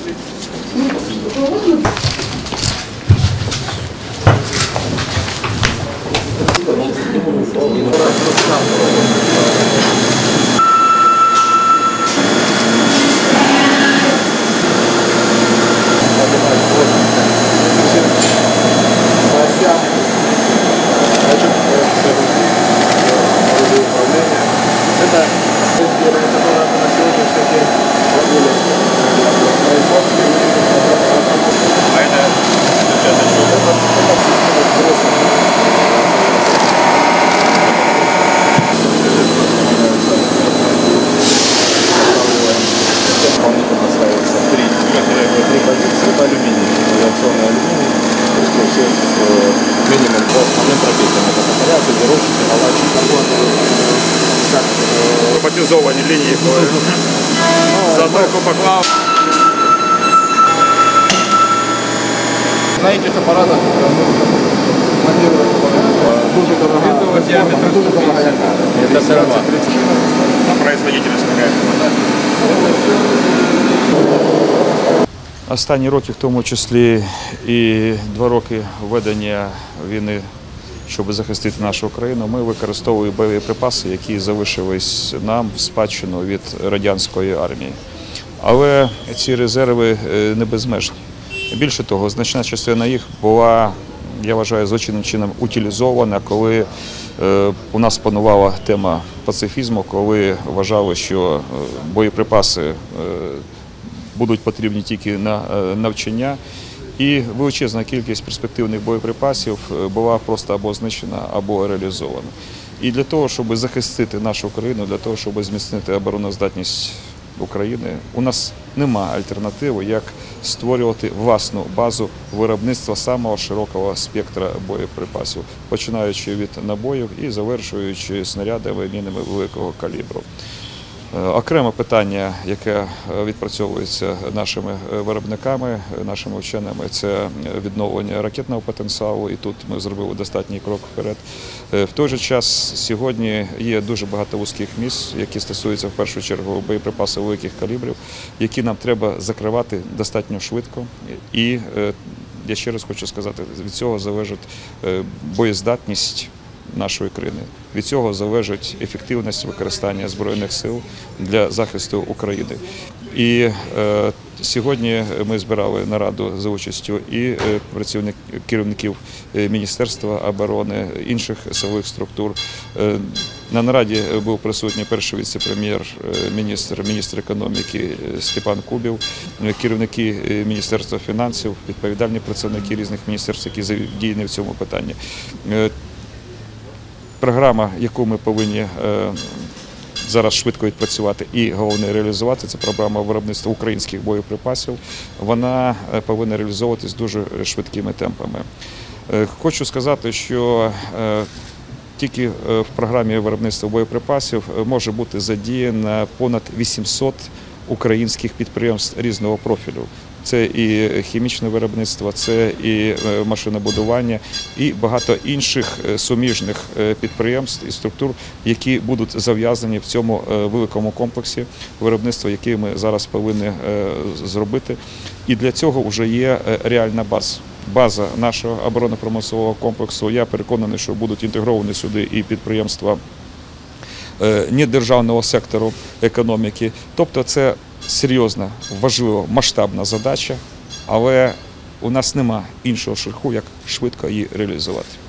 Роботизовані лінії, затоку поклав. На этих аппаратах монтировать дуже дорого. Это все равно. А производительность какая? Останні роки, в тому числі і 2 роки ведення війни, щоб захистити нашу країну, ми використовуємо боєприпаси, які залишились нам в спадщину від радянської армії. Але ці резерви не безмежні. Більше того, значна частина їх була, я вважаю, злочинним чином утилізована, коли у нас панувала тема пацифізму, коли вважали, що боєприпаси будуть потрібні тільки на навчання. І величезна кількість перспективних боєприпасів була просто або знищена, або реалізована. І для того, щоб захистити нашу країну, для того, щоб зміцнити обороноздатність України, у нас нема альтернативи, як створювати власну базу виробництва самого широкого спектра боєприпасів, починаючи від набоїв і завершуючи снарядами, мінами великого калібру. Окреме питання, яке відпрацьовується нашими виробниками, нашими вченими, це відновлення ракетного потенціалу, і тут ми зробили достатній крок вперед. В той же час сьогодні є дуже багато вузьких місць, які стосуються в першу чергу боєприпасів великих калібрів, які нам треба закривати достатньо швидко. І я ще раз хочу сказати, від цього залежить боєздатність нашої країни. Від цього залежить ефективність використання Збройних сил для захисту України. І сьогодні ми збирали нараду за участю і керівників Міністерства оборони, інших силових структур. На нараді був присутній перший віце-прем'єр-міністр, міністр економіки Степан Кубів, керівники Міністерства фінансів, відповідальні працівники різних міністерств, які задіяні в цьому питанні. Програма, яку ми повинні зараз швидко відпрацювати і, головне, реалізувати, це програма виробництва українських боєприпасів. Вона повинна реалізовуватись дуже швидкими темпами. Хочу сказати, що тільки в програмі виробництва боєприпасів може бути задіяно понад 800 українських підприємств різного профілю. Це і хімічне виробництво, це і машинобудування, і багато інших суміжних підприємств і структур, які будуть зав'язані в цьому великому комплексі виробництва, який ми зараз повинні зробити. І для цього вже є реальна база. База нашого оборонно-промислового комплексу. Я переконаний, що будуть інтегровані сюди і підприємства недержавного сектору економіки. Тобто це серйозна, важлива, масштабна задача, але у нас нема іншого шляху, як швидко її реалізувати.